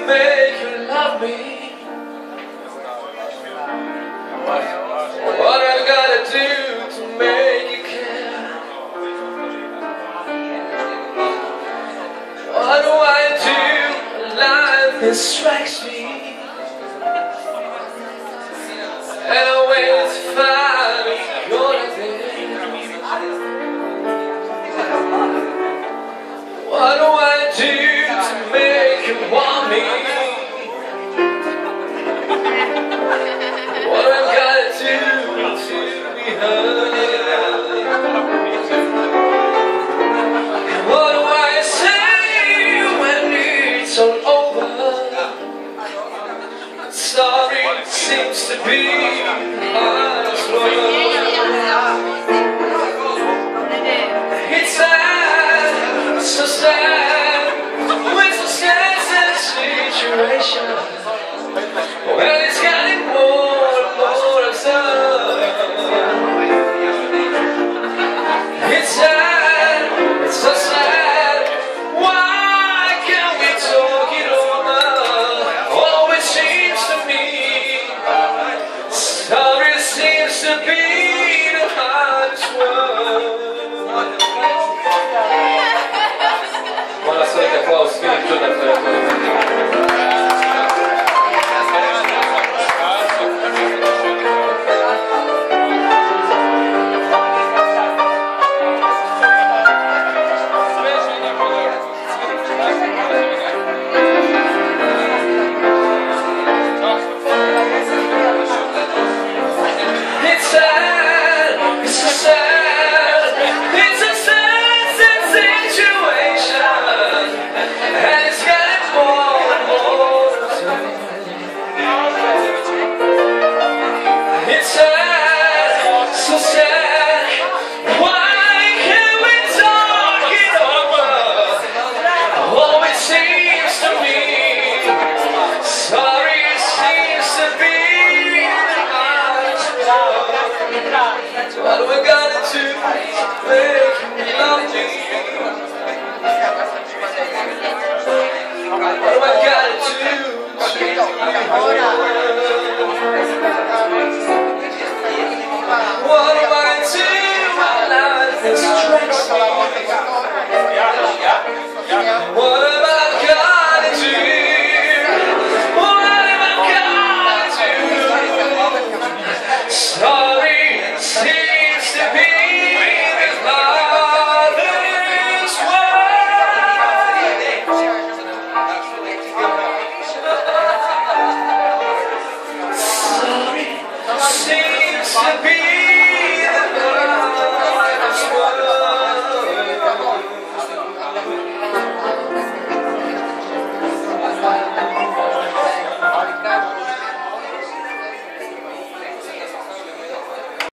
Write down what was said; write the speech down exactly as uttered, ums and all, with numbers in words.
make you love me? What I gotta do to make you care? What do I do when life distracts me? And I wait to find you're not there. What do I do to make you want me? What I've got to do to be heard? What do I say when it's all over? Sorry seems to be hardest word. It's sad, so sad, with so sad situation. Well, it's getting more and more absurd. It's sad, it's so sad. Why can't we talk it over? Oh, it seems to me, sorry seems to be the hardest word. Buona solita Klaus, finish to that what do I gotta do to make you love me? What do I gotta do to be heard? What do I do when life distracts me? What have I gotta do? What have I gotta do? Sorry seems to be the hardest word. Sorry seems to be